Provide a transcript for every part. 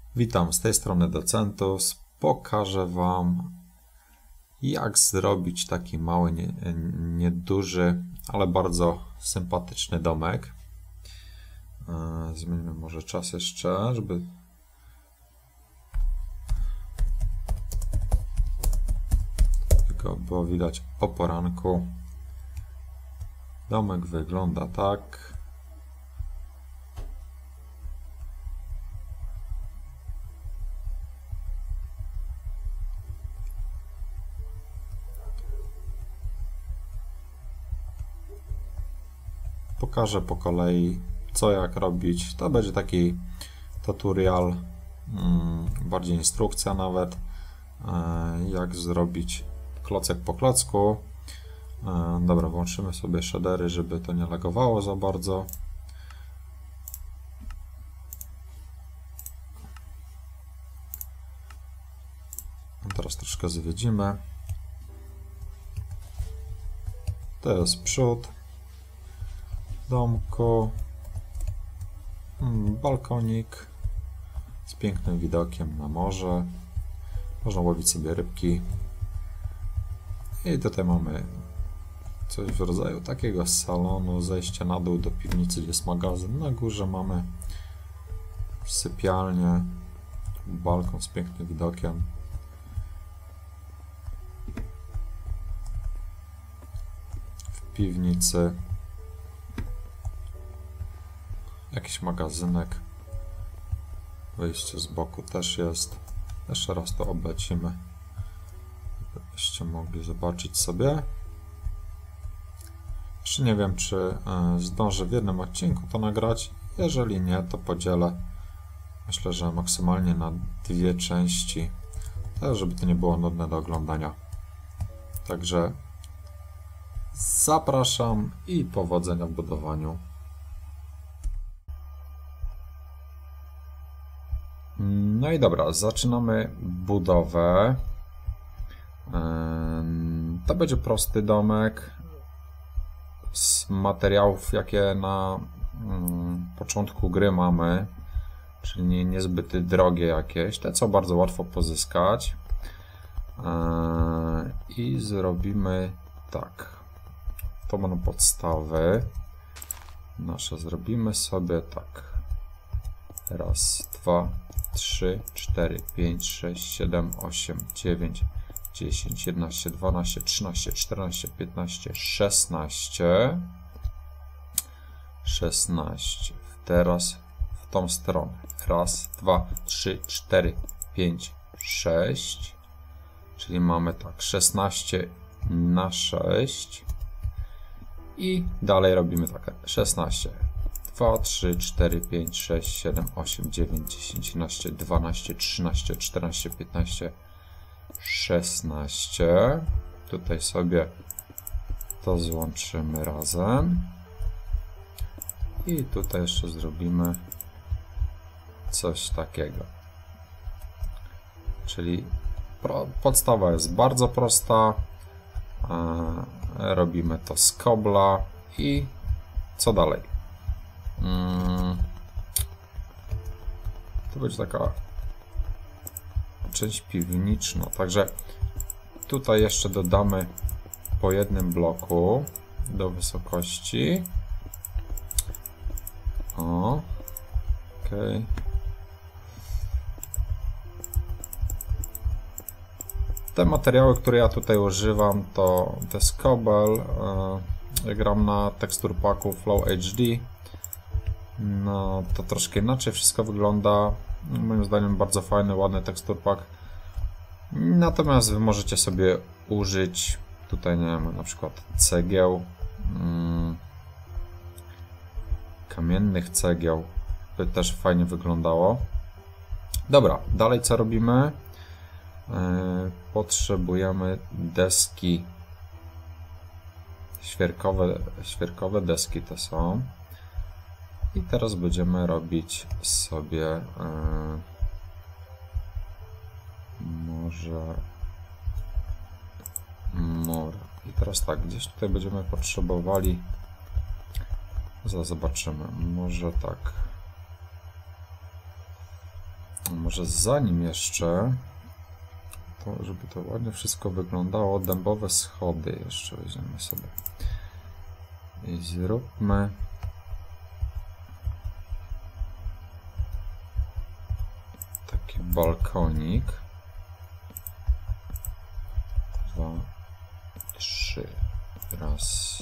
Witam, z tej strony Docentus. Pokażę Wam, jak zrobić taki mały, nieduży, ale bardzo sympatyczny domek. Zmieńmy może czas jeszcze, żeby tylko było widać o poranku. Domek wygląda tak. Pokażę po kolei, co jak robić. To będzie taki tutorial, bardziej instrukcja nawet, jak zrobić klocek po klocku. Dobra, włączymy sobie shadery, żeby to nie lagowało za bardzo. Teraz troszkę zwiedzimy. To jest przód domku, balkonik z pięknym widokiem na morze, można łowić sobie rybki i tutaj mamy coś w rodzaju takiego salonu, zejście na dół do piwnicy, gdzie jest magazyn, na górze mamy sypialnię, balkon z pięknym widokiem. W piwnicy jakiś magazynek, wyjście z boku też jest. Jeszcze raz to oblecimy, żebyście mogli zobaczyć sobie. Jeszcze nie wiem, czy zdążę w jednym odcinku to nagrać. Jeżeli nie, to podzielę, myślę, że maksymalnie na dwie części, tak żeby to nie było nudne do oglądania. Także zapraszam i powodzenia w budowaniu. No i dobra, zaczynamy budowę. To będzie prosty domek z materiałów, jakie na początku gry mamy, czyli niezbyt drogie jakieś, te co bardzo łatwo pozyskać. I zrobimy tak. To będą podstawy nasze. Zrobimy sobie tak. Raz, dwa, 3, 4, 5, 6, 7, 8, 9, 10, 11, 12, 13, 14, 15, 16. 16. Teraz w tą stronę. Raz, 2, 3, 4, 5, 6. Czyli mamy tak 16 na 6. I dalej robimy tak 16. 2, 3, 4, 5, 6, 7, 8, 9, 10, 11, 12, 13, 14, 15, 16. Tutaj sobie to złączymy razem. I tutaj jeszcze zrobimy coś takiego. Czyli podstawa jest bardzo prosta. Robimy to z kobla i co dalej? To będzie taka część piwniczna, także tutaj jeszcze dodamy po jednym bloku do wysokości. O, okej. Te materiały, które ja tutaj używam, to jest kobel. Ja gram na tekstur packu Flow HD. No, to troszkę inaczej wszystko wygląda. Moim zdaniem bardzo fajny, ładny tekstur pack. Natomiast wy możecie sobie użyć tutaj, nie wiem, na przykład cegieł, kamiennych cegieł, by też fajnie wyglądało. Dobra, dalej co robimy? Potrzebujemy deski świerkowe deski to są. I teraz będziemy robić sobie może mur. I teraz tak, gdzieś tutaj będziemy potrzebowali, zobaczymy, może tak Może zanim jeszcze, to żeby to ładnie wszystko wyglądało, dębowe schody jeszcze weźmiemy sobie. I zróbmy taki balkonik. 2, 3. Raz.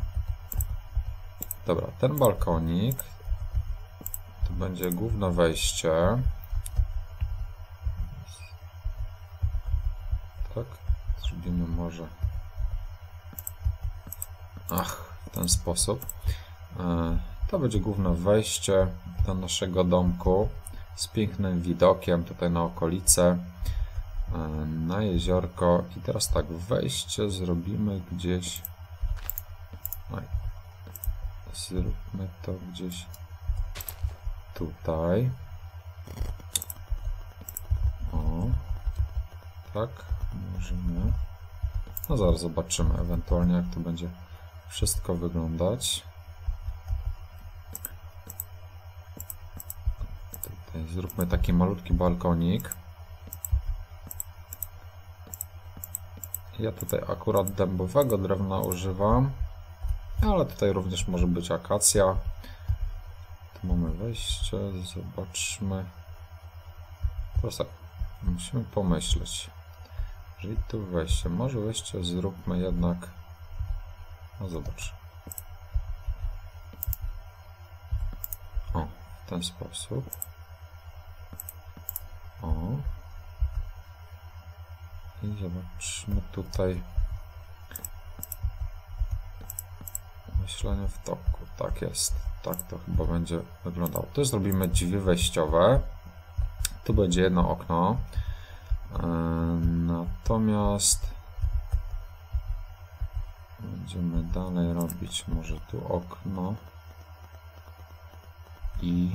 Dobra, ten balkonik to będzie główne wejście. Tak, zrobimy może. W ten sposób. To będzie główne wejście do naszego domku z pięknym widokiem tutaj na okolice, na jeziorko. I teraz tak, wejście zrobimy gdzieś. Zróbmy to gdzieś tutaj. O, tak, możemy. No zaraz zobaczymy ewentualnie, jak to będzie wszystko wyglądać. Tutaj zróbmy taki malutki balkonik. Ja tutaj akurat dębowego drewna używam, ale tutaj również może być akacja. Tu mamy wejście, zobaczmy. Proszę, musimy pomyśleć. Jeżeli tu wejście, może wejście zróbmy jednak. No zobacz. O, w ten sposób. O. I zobaczmy tutaj. Myślenie w toku. Tak jest. Tak to chyba będzie wyglądało. Tu zrobimy drzwi wejściowe. Tu będzie jedno okno. Natomiast będziemy dalej robić może tu okno i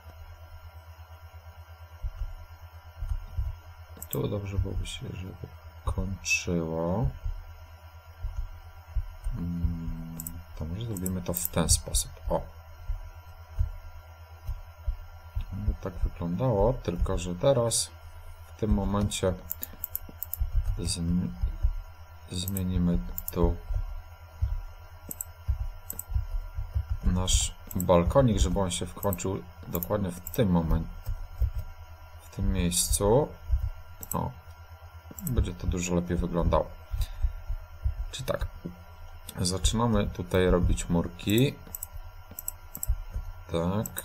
tu dobrze byłoby się, żeby kończyło. To może zrobimy to w ten sposób. O! By tak wyglądało, tylko że teraz w tym momencie zmienimy tu nasz balkonik, żeby on się wkończył dokładnie w tym momencie, w tym miejscu. O, będzie to dużo lepiej wyglądało. Czy tak, zaczynamy tutaj robić murki. Tak.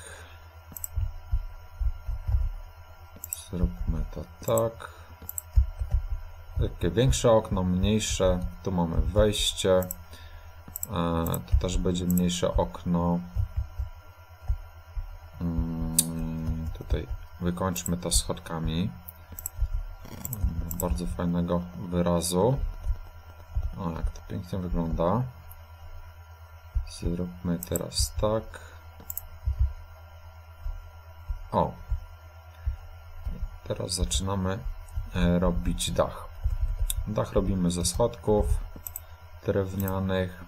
Zróbmy to tak. Takie większe okno, mniejsze. Tu mamy wejście. Tu też będzie mniejsze okno. Tutaj wykończmy to schodkami. Bardzo fajnego wyrazu. O, jak to pięknie wygląda. Zróbmy teraz tak. O. Teraz zaczynamy robić dach. Dach robimy ze schodków drewnianych.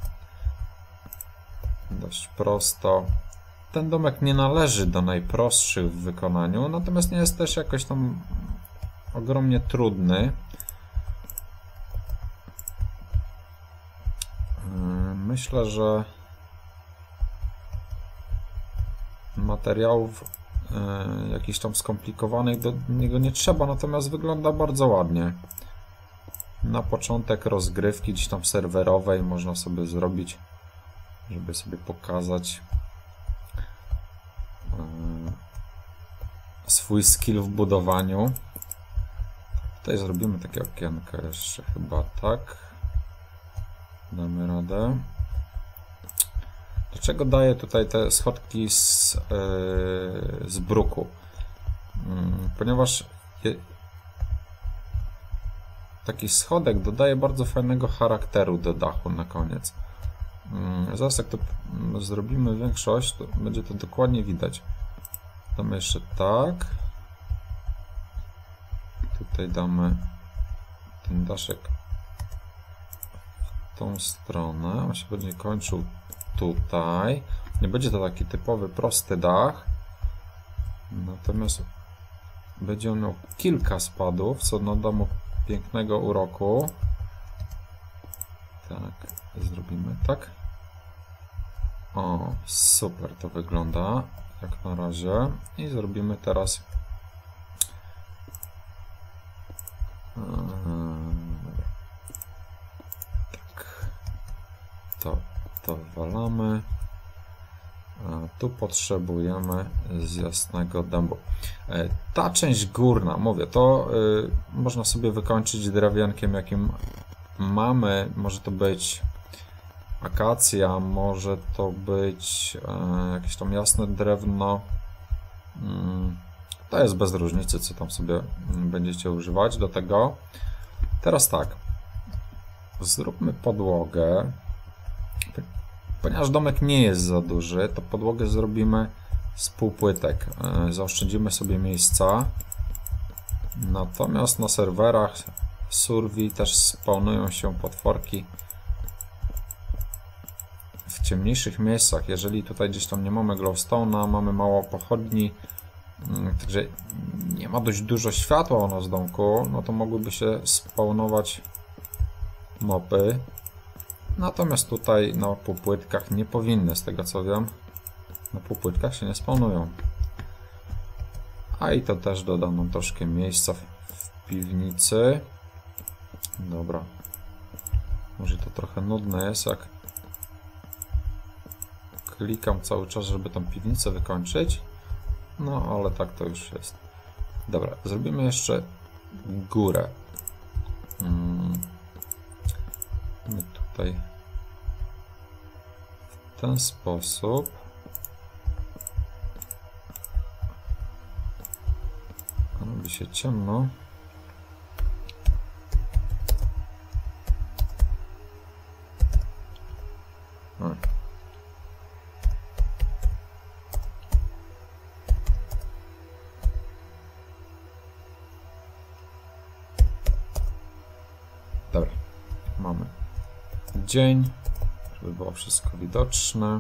Dość prosto. Ten domek nie należy do najprostszych w wykonaniu, natomiast nie jest też jakoś tam ogromnie trudny. Myślę, że materiałów jakichś tam skomplikowanych do niego nie trzeba, natomiast wygląda bardzo ładnie. Na początek rozgrywki gdzieś tam serwerowej można sobie zrobić, żeby sobie pokazać swój skill w budowaniu. Tutaj zrobimy takie okienko jeszcze chyba, tak. Damy radę. Dlaczego daję tutaj te schodki z bruku? Ponieważ taki schodek dodaje bardzo fajnego charakteru do dachu na koniec. Zaraz jak to zrobimy większość, to będzie to dokładnie widać. Damy jeszcze tak. Tutaj damy ten daszek w tą stronę. On się będzie kończył tutaj. Nie będzie to taki typowy, prosty dach. Natomiast będzie on miał kilka spadów, co nada mu pięknego uroku. Tak, zrobimy tak. O, super to wygląda, jak na razie. I zrobimy teraz... Tak. To wywalamy. Tu potrzebujemy z jasnego dębu. Ta część górna, mówię, to można sobie wykończyć drewienkiem, jakim mamy. Może to być akacja, może to być jakieś tam jasne drewno. To jest bez różnicy, co tam sobie będziecie używać do tego. Teraz tak, zróbmy podłogę. Ponieważ domek nie jest za duży, to podłogę zrobimy z półpłytek. Zaoszczędzimy sobie miejsca. Natomiast na serwerach Survey też spawnują się potworki w ciemniejszych miejscach. Jeżeli tutaj gdzieś tam nie mamy glowstone'a, mamy mało pochodni, także nie ma dość dużo światła u nas w domku, no to mogłyby się spawnować mopy. Natomiast tutaj na półpłytkach nie powinny, z tego co wiem, na półpłytkach się nie spawnują. A i to też doda nam troszkę miejsca w piwnicy. Dobra. Może to trochę nudne jest, jak klikam cały czas, żeby tą piwnicę wykończyć. No, ale tak to już jest. Dobra, zrobimy jeszcze górę. My tutaj w ten sposób. Robi się ciemno. Dobra, mamy dzień, żeby było wszystko widoczne.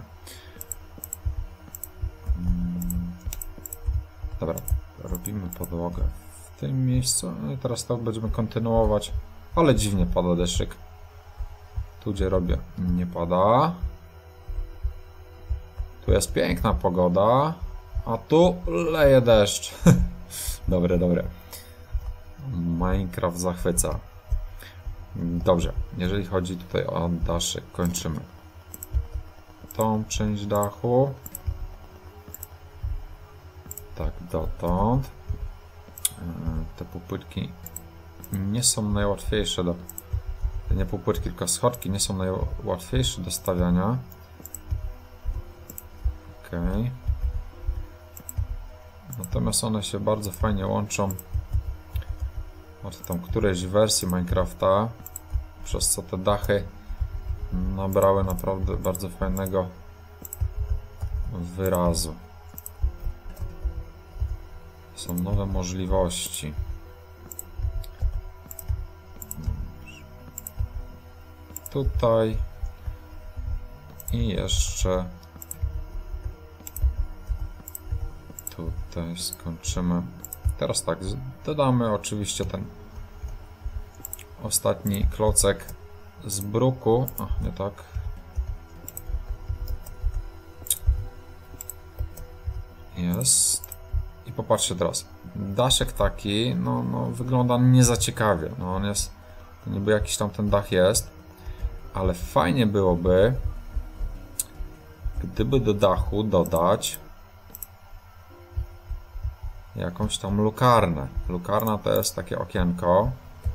Dobra, robimy podłogę w tym miejscu. No i teraz to będziemy kontynuować, ale dziwnie pada deszczyk. Tu gdzie robię, nie pada. Tu jest piękna pogoda, a tu leje deszcz. Dobre, dobre. Minecraft zachwyca. Dobrze, jeżeli chodzi tutaj o daszek, kończymy tą część dachu. Tak, dotąd. Te półpłytki nie są najłatwiejsze nie półpłytki, tylko schodki nie są najłatwiejsze do stawiania. Ok. Natomiast one się bardzo fajnie łączą od tam którejś wersji Minecrafta, przez co te dachy nabrały naprawdę bardzo fajnego wyrazu. Są nowe możliwości. Tutaj i jeszcze tutaj skończymy. Teraz tak, dodamy oczywiście ten ostatni klocek z bruku. A, nie tak. Jest. I popatrzcie teraz. Daszek taki, no wygląda nie za ciekawie. No on jest, niby jakiś tam ten dach jest, ale fajnie byłoby, gdyby do dachu dodać jakąś tam lukarnę. Lukarna to jest takie okienko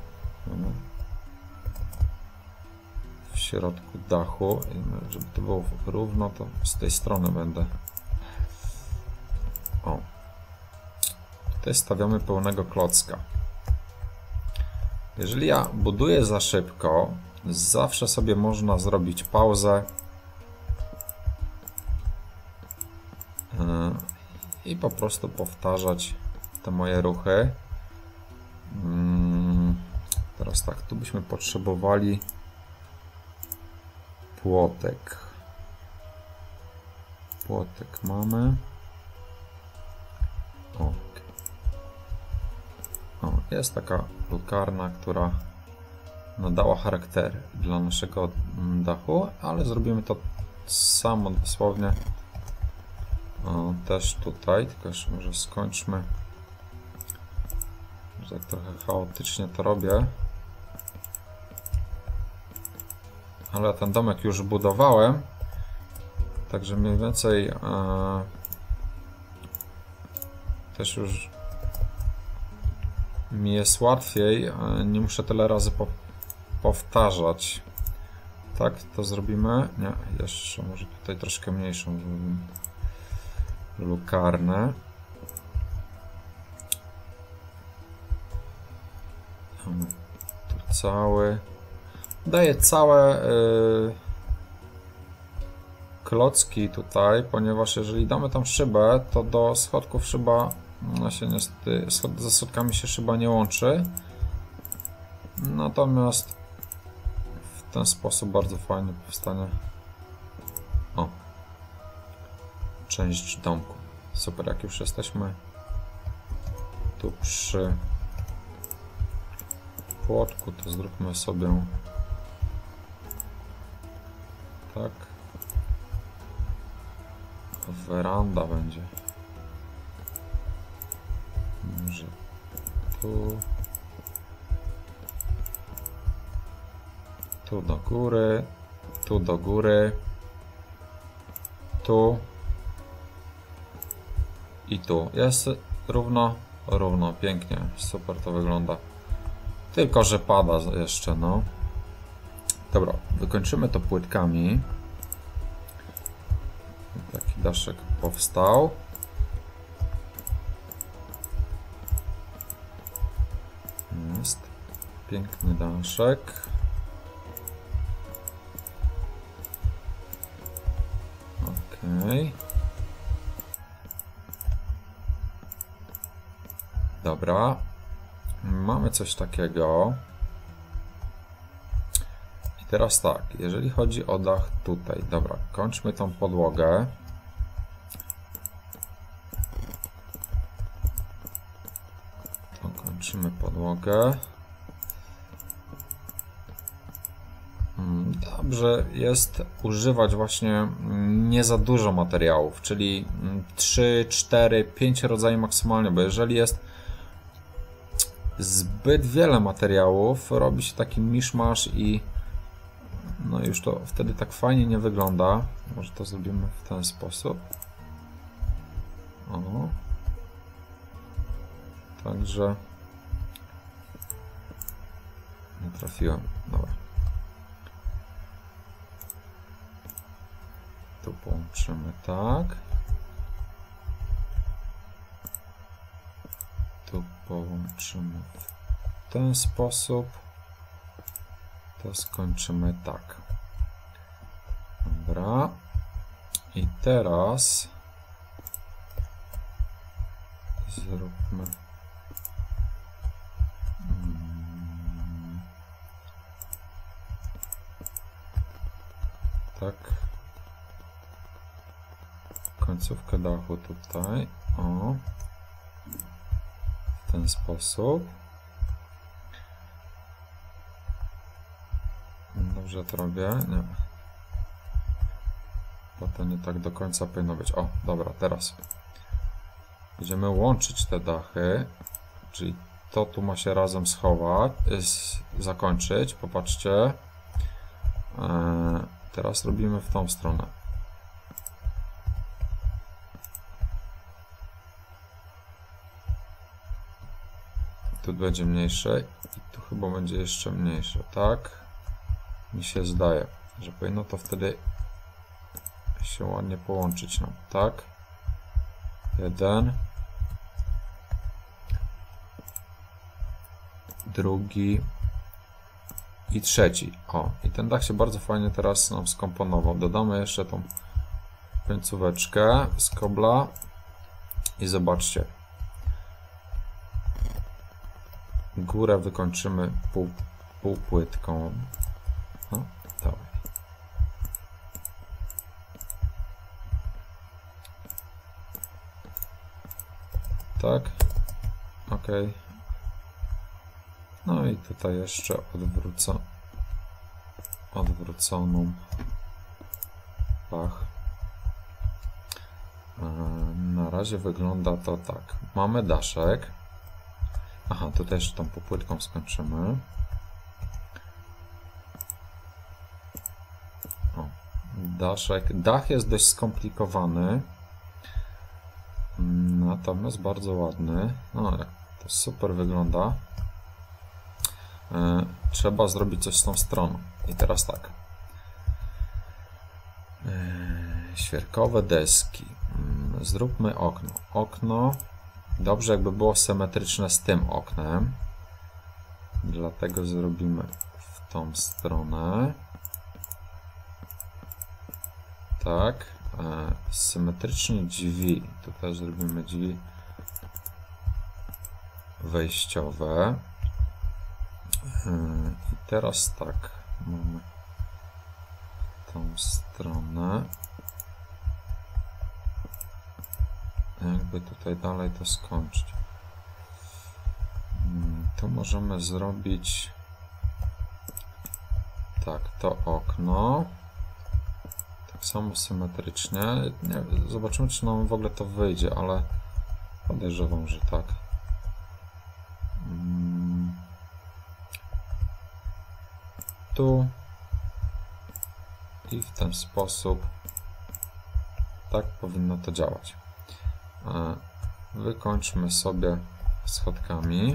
w środku dachu. I żeby to było równo, to z tej strony będę. O. Tutaj stawiamy pełnego klocka. Jeżeli ja buduję za szybko, zawsze sobie można zrobić pauzę i po prostu powtarzać te moje ruchy. Teraz tak, tu byśmy potrzebowali płotek. Płotek mamy. O. jest taka lukarna, która nadała charakter dla naszego dachu, ale zrobimy to samo dosłownie też tutaj, tylko jeszcze może skończmy, że tak trochę chaotycznie to robię, ale ten domek już budowałem, także mniej więcej też już mi jest łatwiej, nie muszę tyle razy powtarzać. Tak, to zrobimy. Nie, jeszcze może tutaj troszkę mniejszą zrobimy. Lukarnę. Mamy tu cały. Daję całe klocki tutaj, ponieważ jeżeli damy tam szybę, to do schodków szyba się niestety, ze schodkami się szyba nie łączy. Natomiast w ten sposób bardzo fajnie powstanie część domku. Super, jak już jesteśmy tu przy płotku, to zróbmy sobie tak. Weranda będzie. Może tu. Tu do góry. Tu do góry. Tu. I tu. Jest równo. Równo. Pięknie. Super to wygląda. Tylko że pada jeszcze, no. Dobra. Wykończymy to płytkami. Taki daszek powstał. Jest piękny daszek. Ok. Dobra. Mamy coś takiego. I teraz tak, jeżeli chodzi o dach tutaj. Dobra, kończmy tą podłogę. Kończymy podłogę. Dobrze jest używać właśnie nie za dużo materiałów, czyli 3, 4, 5 rodzajów maksymalnie, bo jeżeli jest zbyt wiele materiałów, robi się taki miszmasz i no już to wtedy tak fajnie nie wygląda. Może to zrobimy w ten sposób. O. Także nie trafiłem. Dobra. Tu połączymy tak. Tu połączymy w ten sposób. To skończymy tak. Dobra. I teraz zróbmy tak. Końcówkę dachu tutaj. O. W ten sposób. Dobrze to robię? Nie. Bo to nie tak do końca powinno być. O, dobra, teraz będziemy łączyć te dachy, czyli to tu ma się razem schować, zakończyć. Popatrzcie. Teraz robimy w tą stronę. Tu będzie mniejsze i tu chyba będzie jeszcze mniejsze, tak? Mi się zdaje, że powinno to wtedy się ładnie połączyć nam, tak? Jeden. Drugi. I trzeci. O, i ten dach się bardzo fajnie teraz nam skomponował. Dodamy jeszcze tą końcóweczkę z kobla. I zobaczcie. Górę wykończymy półpłytką. No, dawaj. Tak. Ok. No i tutaj jeszcze odwróconą pach. Na razie wygląda to tak. Mamy daszek. Aha, tutaj jeszcze tą popłytką skończymy. O, daszek. Dach jest dość skomplikowany. Natomiast bardzo ładny. No, to super wygląda. Trzeba zrobić coś z tą stroną. I teraz tak. Świerkowe deski. Zróbmy okno. Okno. Dobrze, jakby było symetryczne z tym oknem. Dlatego zrobimy w tą stronę. Tak. Symetrycznie drzwi. Tutaj zrobimy drzwi wejściowe. I teraz tak. Mamy tą stronę. Jakby tutaj dalej to skończyć. Tu możemy zrobić tak, to okno. Tak samo symetrycznie. Nie, zobaczymy, czy nam w ogóle to wyjdzie, ale podejrzewam, że tak. Tu i w ten sposób tak powinno to działać. Wykończmy sobie schodkami.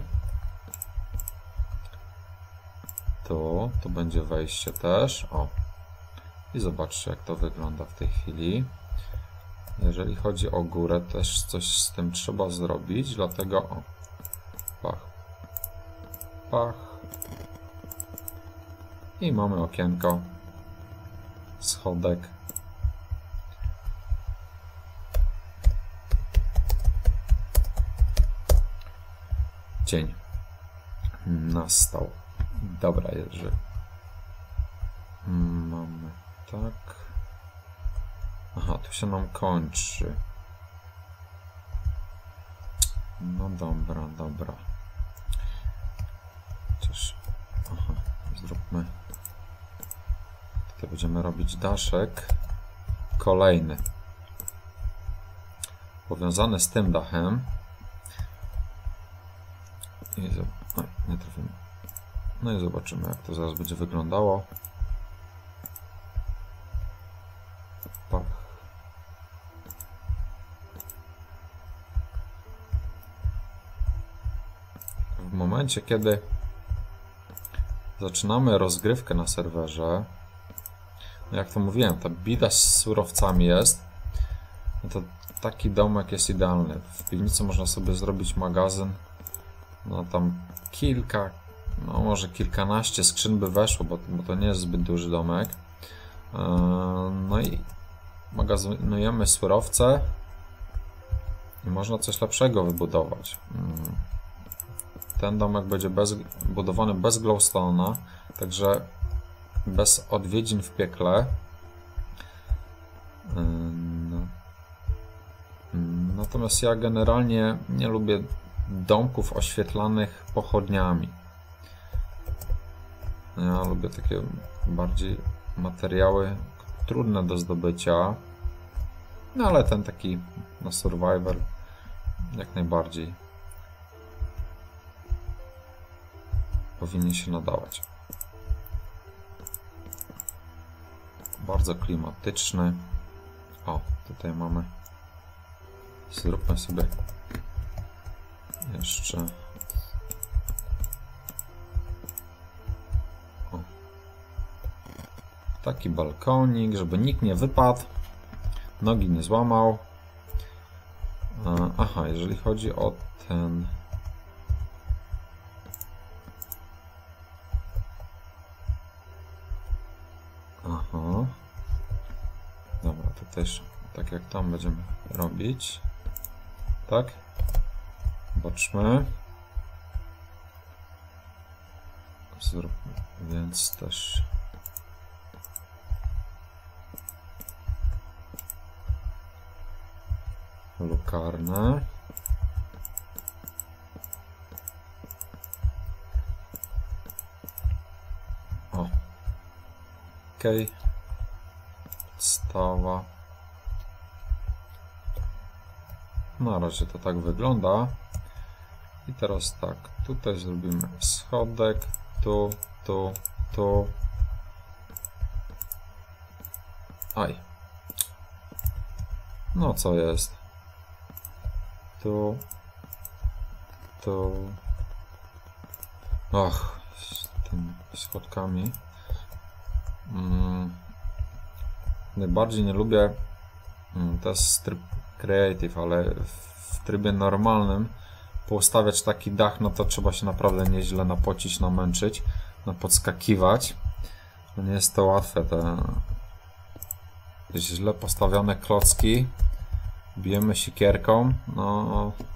Tu będzie wejście też. O. I zobaczcie, jak to wygląda w tej chwili. Jeżeli chodzi o górę, też coś z tym trzeba zrobić, dlatego o. Pach. Pach. I mamy okienko. Schodek. Dzień nastał. Dobra, jeżeli mamy tak. Aha, tu się nam kończy. No dobra, dobra. Chociaż, aha, zróbmy. Tutaj będziemy robić daszek kolejny. Powiązany z tym dachem. Nie trafimy. No i zobaczymy, jak to zaraz będzie wyglądało. Pach. W momencie, kiedy zaczynamy rozgrywkę na serwerze, jak to mówiłem, ta bida z surowcami jest, no to taki domek jest idealny. W piwnicy można sobie zrobić magazyn. No tam kilka, no może kilkanaście skrzyn by weszło, bo to nie jest zbyt duży domek. No i magazynujemy surowce i można coś lepszego wybudować. Ten domek będzie budowany bez glowstone'a, także bez odwiedzin w piekle. Natomiast ja generalnie nie lubię domków oświetlanych pochodniami. Ja lubię takie bardziej materiały trudne do zdobycia, no ale ten taki na survival jak najbardziej powinien się nadawać. Bardzo klimatyczny. O, tutaj mamy. Zróbmy sobie jeszcze o, taki balkonik, żeby nikt nie wypadł, nogi nie złamał. Aha, jeżeli chodzi o ten dobra, to też tak jak tam będziemy robić, tak? Zobaczmy. Zróbmy więc też lukarne. Podstawa. Na razie to tak wygląda. I teraz tak, tutaj zrobimy schodek, tu. Aj. No co jest? Tu. Och, z tymi schodkami. Najbardziej nie lubię, to jest tryb creative, ale w trybie normalnym poustawiać taki dach, no to trzeba się naprawdę nieźle napocić, namęczyć, podskakiwać. No nie jest to łatwe, te źle postawione klocki bijemy siekierką, no